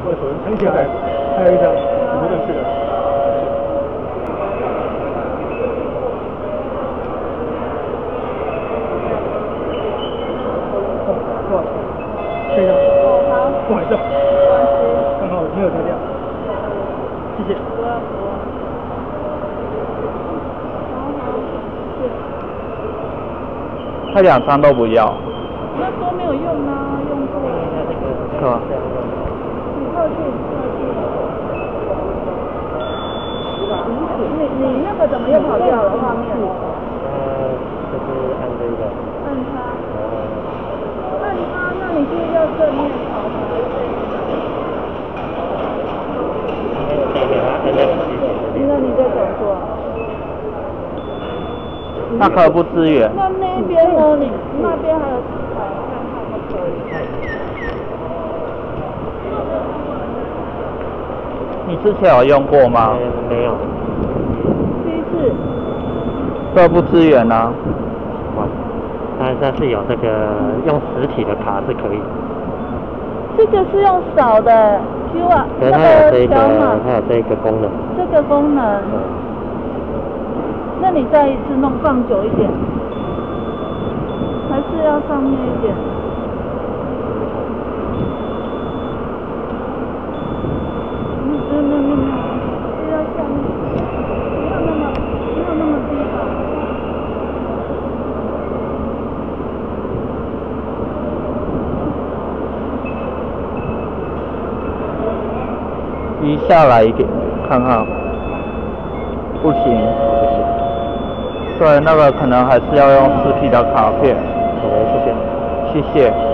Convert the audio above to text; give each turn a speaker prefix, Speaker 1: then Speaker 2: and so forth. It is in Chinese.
Speaker 1: 我手撑起来，还有一张，你们认识的。多少钱？这个。哦，好。不好意思。刚好没有掉。谢谢。
Speaker 2: 他2张都不要。
Speaker 3: 那说没有用啊，用过。
Speaker 2: 是吧？
Speaker 3: 你过去。你那个怎么又跑掉了画面？
Speaker 1: 就是按这个。
Speaker 3: 按它。按它，那你就要正面朝它。那你在讲错。
Speaker 2: 那可不支援。
Speaker 3: 那边呢？你那边还有几台，看看可不可以？
Speaker 2: 你之前有用过吗？
Speaker 1: 没有。
Speaker 3: 第一次。
Speaker 2: 都不支援啊。
Speaker 1: 但是有这个用实体的卡是可以。
Speaker 3: 这个是用扫的 QR， 那个条码。
Speaker 1: 它有这个功能。
Speaker 3: 这个功能。那你再一次放久一点，还是要上面一点。没有，是要下面，没有那么低吧。
Speaker 2: 移下来一点，看看。不行。对，那个可能还是要用实体的卡片。
Speaker 1: 好的，谢谢。
Speaker 2: 谢谢。